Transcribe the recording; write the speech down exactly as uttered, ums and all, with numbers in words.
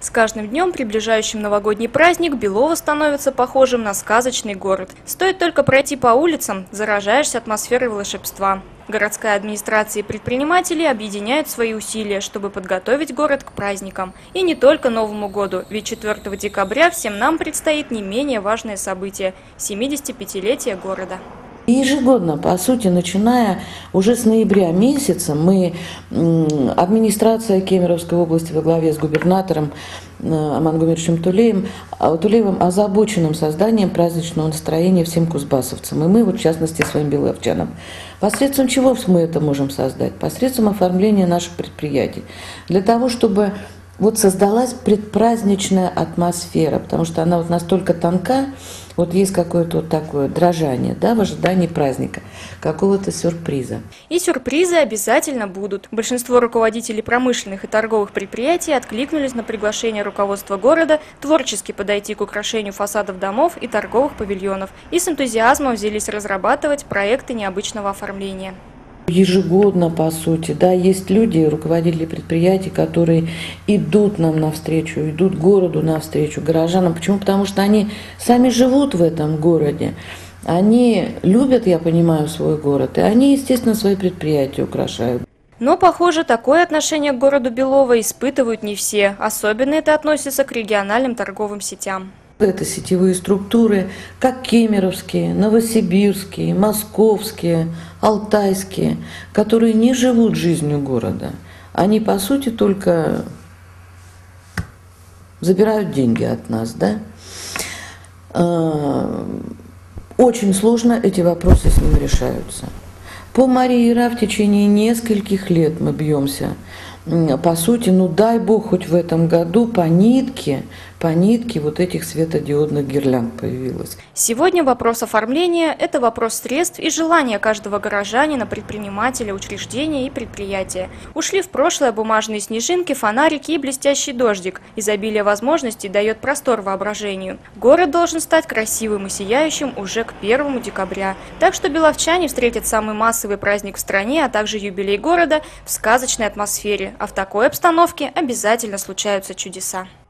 С каждым днем, приближающим новогодний праздник, Белово становится похожим на сказочный город. Стоит только пройти по улицам, заражаешься атмосферой волшебства. Городская администрация и предприниматели объединяют свои усилия, чтобы подготовить город к праздникам. И не только Новому году, ведь четвёртого декабря всем нам предстоит не менее важное событие – семидесятипятилетие города. Ежегодно, по сути, начиная уже с ноября месяца, мы, администрация Кемеровской области во главе с губернатором Аман Гумершем Тулеем, Тулеевым озабоченным созданием праздничного настроения всем кузбассовцам, и мы, вот, в частности, своим беловчанам. Посредством чего мы это можем создать? Посредством оформления наших предприятий. Для того, чтобы вот создалась предпраздничная атмосфера, потому что она вот настолько тонка, вот есть какое-то вот такое дрожание, да, в ожидании праздника, какого-то сюрприза. И сюрпризы обязательно будут. Большинство руководителей промышленных и торговых предприятий откликнулись на приглашение руководства города творчески подойти к украшению фасадов домов и торговых павильонов и с энтузиазмом взялись разрабатывать проекты необычного оформления. Ежегодно, по сути, да, есть люди, руководители предприятий, которые идут нам навстречу, идут городу навстречу, горожанам. Почему? Потому что они сами живут в этом городе. Они любят, я понимаю, свой город, и они, естественно, свои предприятия украшают. Но, похоже, такое отношение к городу Белово испытывают не все. Особенно это относится к региональным торговым сетям. Это сетевые структуры, как кемеровские, новосибирские, московские, алтайские, которые не живут жизнью города. Они, по сути, только забирают деньги от нас, да? Очень сложно эти вопросы с ними решаются. По Марии Ра в течение нескольких лет мы бьемся. По сути, ну дай бог, хоть в этом году по нитке, по нитке вот этих светодиодных гирлянд появилось. Сегодня вопрос оформления – это вопрос средств и желания каждого горожанина, предпринимателя, учреждения и предприятия. Ушли в прошлое бумажные снежинки, фонарики и блестящий дождик. Изобилие возможностей дает простор воображению. Город должен стать красивым и сияющим уже к первому декабря. Так что беловчане встретят самый массовый праздник в стране, а также юбилей города в сказочной атмосфере. А в такой обстановке обязательно случаются чудеса.